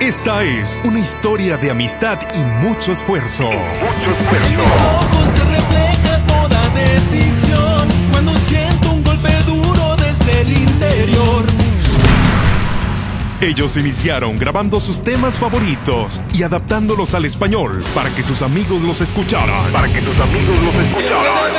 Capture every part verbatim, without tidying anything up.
Esta es una historia de amistad y mucho esfuerzo. Mucho esfuerzo. En mis ojos se refleja toda decisión cuando siento un golpe duro desde el interior. Ellos iniciaron grabando sus temas favoritos y adaptándolos al español para que sus amigos los escucharan. Para que tus amigos los escucharan.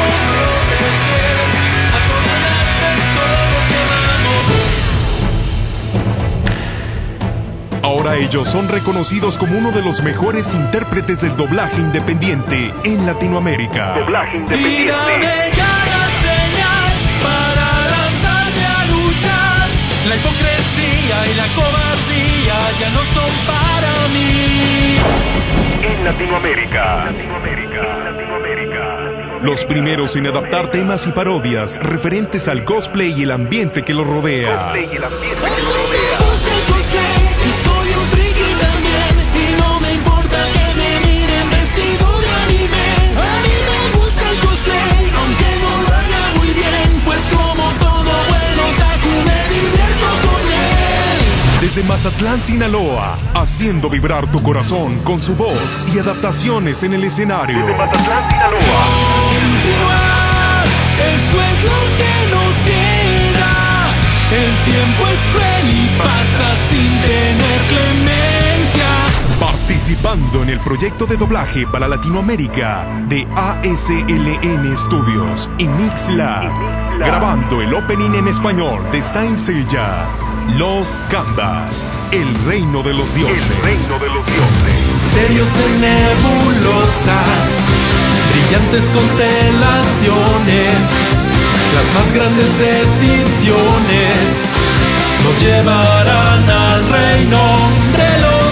Ahora ellos son reconocidos como uno de los mejores intérpretes del doblaje independiente en Latinoamérica. Doblaje Y independiente. dame ya la señal para lanzarme a luchar. La hipocresía y la cobardía ya no son para mí. En Latinoamérica. Latinoamérica. Latinoamérica. Los primeros en adaptar temas y parodias referentes al cosplay y el ambiente que los rodea. Cosplay y el ambiente que Hoy lo me rodea. gusta el cosplay y soy un friki también. Y no me importa que me miren vestido de anime. A mí me gusta el cosplay, aunque no lo haga muy bien. Pues como todo buen otaku me divierto con él. Desde Mazatlán, Sinaloa, haciendo vibrar tu corazón con su voz y adaptaciones en el escenario. De Mazatlán, Sinaloa. Continuar, eso es lo que nos queda. El tiempo es cruel y pasa sin tener clemencia. Participando en el proyecto de doblaje para Latinoamérica de A S L N Studios y Mixlab. Grabando el opening en español de Saint Seiya, Los Canvas, el reino de los dioses. El reino de los dioses. Misterios en nebulosas, brillantes constelaciones, las más grandes decisiones nos llevarán al reino de los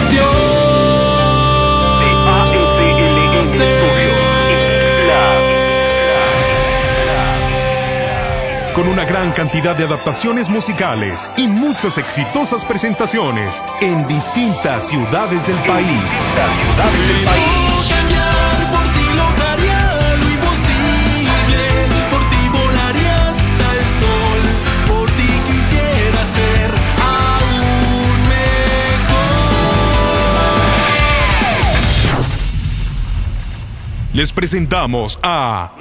De A S L N dioses. Studios y Mixlab. Con una gran cantidad de adaptaciones musicales y muchas exitosas presentaciones en distintas ciudades del país. Las ciudades del país. Puedo cambiar, por ti lograría lo imposible, por ti volaría hasta el sol, por ti quisiera ser aún mejor. Les presentamos a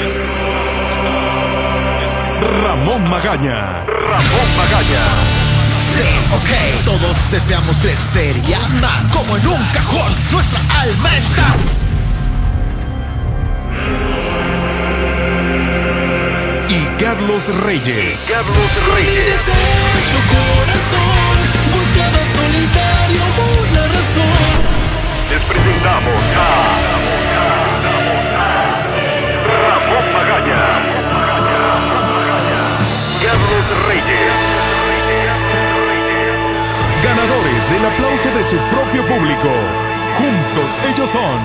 Ramón Magaña, Ramón Magaña. Sí, ok, todos deseamos crecer y amar como en un cajón. Nuestra alma está. y Carlos Reyes. Carlos Con mi Reyes. deshecho corazón buscaba solitario una razón. Les presentamos a Ramón Magaña. Carlos Reyes. Ganadores del aplauso de su propio público. Juntos ellos son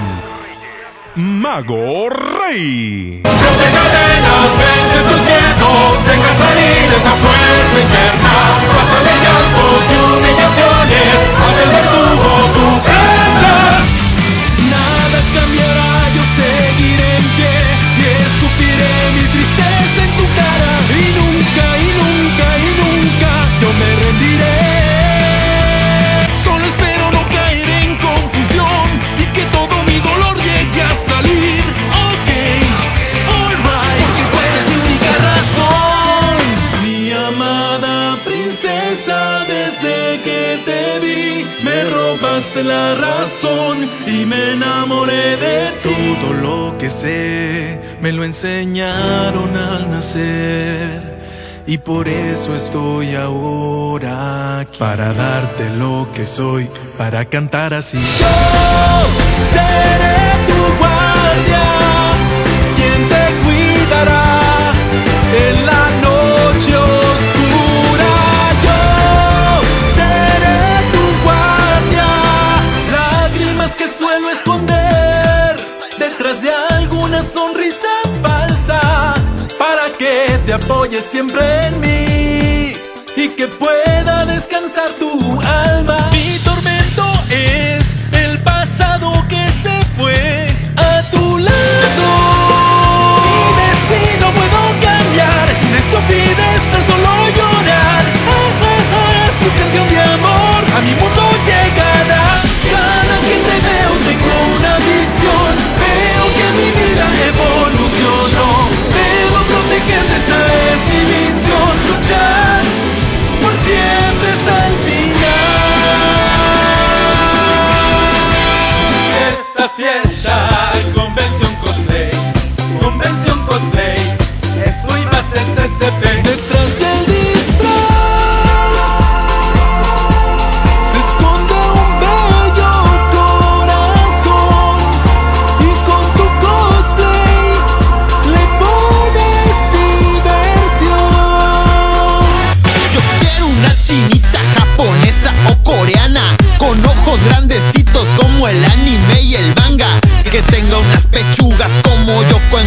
Mago Rey, Rompe cadenas, vence tus miedos, deja salir esa fuerza interna. Pasa de llantos y humillaciones, haz el verdugo tu presa. Nada cambiará, yo seguiré en pie y escupiré mi tristeza en tu cara. Y nunca, y nunca, y nunca yo me rendiré. Solo espero no caer en confusión y que todo mi dolor llegue a salir. Ok, alright, porque tú eres mi única razón. Mi amada princesa, desde que te vi me robaste la razón y me enamoré de ti. Todo lo que sé me lo enseñaron al nacer. Y por eso estoy ahora aquí, para darte lo que soy, para cantar así. Yo seré tu guardia, quien te cuidará en la noche oscura. Yo seré tu guardia, lágrimas que suelo esconder detrás de alguna sonrisa falsa, para que te apoyes siempre en mí y que pueda descansar tu alma. Mi tormento es el pasado que se fue a tu lado. Mi destino puedo cambiar, es una estupidez tan solo llorar. Ah, ah, ah, tu canción de amor a mi mundo llega.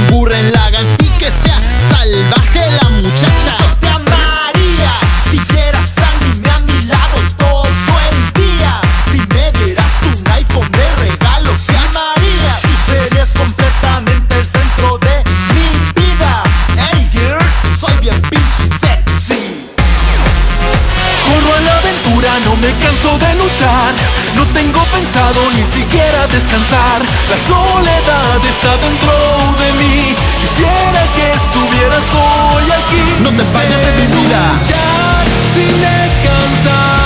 canguro en Lagan y que sea salvaje la muchacha. Yo te amaría si dieras a mi lado todo el día. Si me dieras un iPhone de regalo te amaría. Serías completamente el centro de mi vida. Hey girl, soy bien pinche sexy. Corro a la aventura, no me canso de luchar. No tengo pensado ni siquiera descansar. La soledad está dentro de mí. Quisiera que estuvieras hoy aquí. No te vayas de mi vida. Luchar sin descansar.